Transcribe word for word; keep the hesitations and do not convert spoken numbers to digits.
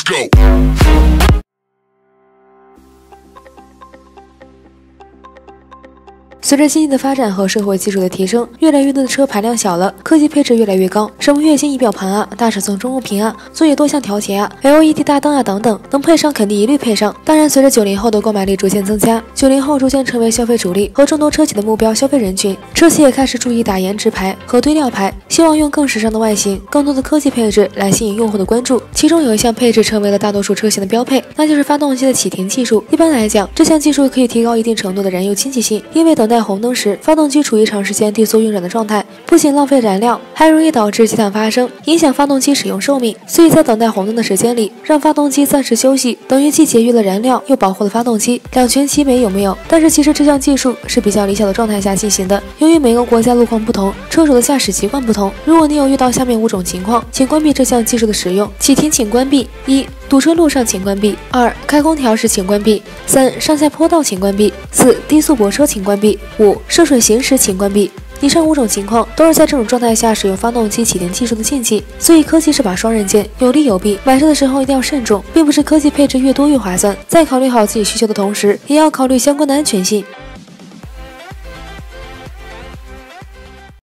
随着经济的发展和社会技术的提升，越来越多的车排量小了，科技配置越来越高，什么液晶仪表盘啊、大尺寸中控屏啊、座椅多项调节啊、L E D 大灯啊等等，能配上肯定一律配上。当然，随着九零后的购买力逐渐增加，九零后逐渐成为消费主力和众多车企的目标消费人群，车企也开始注意打颜值牌和堆料牌，希望用更时尚的外形、更多的科技配置来吸引用户的关注。其中有一项配置成为了大多数车型的标配，那就是发动机的启停技术。一般来讲，这项技术可以提高一定程度的燃油经济性，因为等待红灯时，发动机处于长时间低速运转的状态，不仅浪费燃料，还容易导致积碳发生，影响发动机使用寿命。所以在等待红灯的时间里，让发动机暂时休息，等于既节约了燃料，又保护了发动机，两全其美，有没有？但是其实这项技术是比较理想的状态下进行的，由于每个国家路况不同，车主的驾驶习惯不同，如果你有遇到下面五种情况，请关闭这项技术的使用。启停请关闭：一、堵车路上请关闭；二、开空调时请关闭；三、上下坡道请关闭；四、低速泊车请关闭；五、涉水行驶请关闭。以上五种情况都是在这种状态下使用发动机启停技术的禁忌，所以科技是把双刃剑，有利有弊。买车的时候一定要慎重，并不是科技配置越多越划算，在考虑好自己需求的同时，也要考虑相关的安全性。